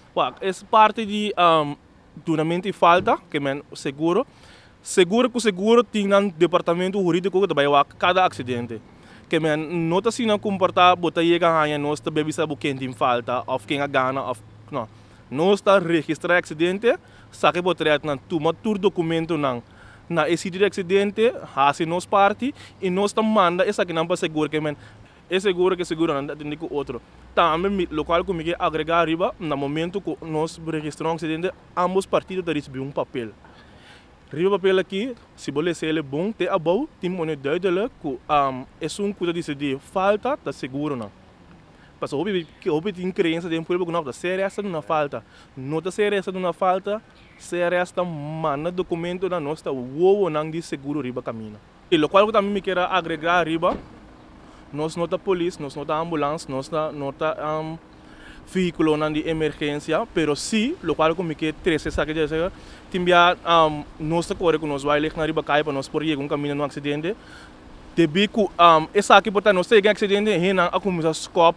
Well, es parte de duramente falta, que men seguro. Seguro que seguro tem um departamento jurídico que trabalha cada acidente. Que men nota se não comportar, bota chega a nós também bisa quem tem falta, ou quem a gana, ou não. Nós está registrar acidente, sabe botar na toma todo documento na esse de acidente, hace nos parte e nós está manda essa que não para seguro que men é seguro que seguro não tem com outro. Também local como que agregar riba, no momento que nós registramos acidente, ambos partidos da receber papel. Riba papel aqui, se você ser ele bom, tem abau, tem uma duidelijk que é coisa de falta da seguro não. Mas houve tem crença de um povo que não está ser essa não falta, não está ser essa não falta, ser esta mana documento na nossa o não de seguro riba caminho. E local que também me quer agregar riba, nós não temos polícia, nós não temos ambulância, nós não temos veículo de emergência, mas sim, local como que 13 sabe que já timbia nós corre com nós vai ler na riba cai para nós por ir um caminho no acidente. Debi que essa aqui porta nós tem acidente, rena a começar scope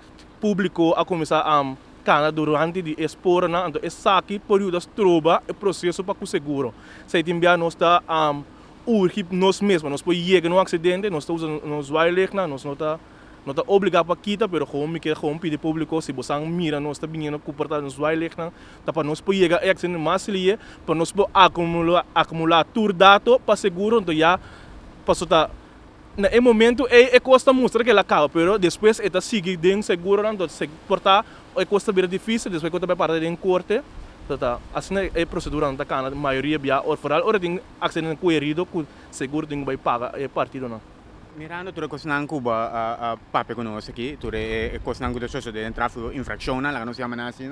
público a começar cana durante de expor na então essa aqui por das troba o processo para o seguro. Se timbia nós está urgir nós mesmos, nós pode ir no acidente, nós estamos nos vai ler na nós não está obrigado para quitar, mas como que como pedir público se você mira nós está vindo comportar nos vai ler na, tá para nós pode ir a acidente mais ali, para nós pode acumular tur dados para seguro, então já passou tá no momento é custa mostrar que ela acaba, mas depois é seguir dentro seguro, então se portar é custa bem difícil, depois quando vai parar em corte. Assim é procedura não tá a maioria via oral ora tem acidente com herido com seguro tem vai pagar é partido não. Mirando tu coisa na Cuba a pape conosco aqui, tu é coisa na Cuba de tráfico infração lá que nós chamamos assim,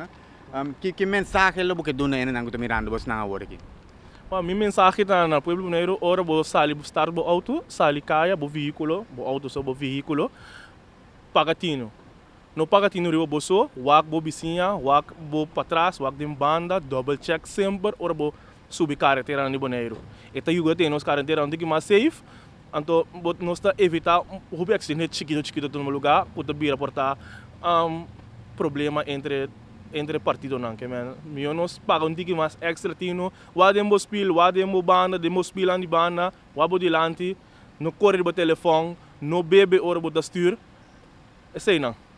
que mensagem lo que dona na Cuba mirando você na hora aqui. Minha mensagem na povo mineiro ora vou sair buscar o auto, sair caia, o veículo, o auto sobre o veículo, pagatino. No pagatino riba boso, wak bo bisinha, wak bo para trás, wak de banda, double check sempre, ora bo subir carretera no Boneiro. Eta yuga tem nos carretera onde que mais safe, então nós está evitar o acidente chiquito no lugar, pode vir a portar problema entre partido não, que men, nós pagamos um mais extra tino, wadem spil, wadem banda, demo spil an di banda, wabo dilante, no corre bo telefone, no bebe ora bo da stuur, é sei não.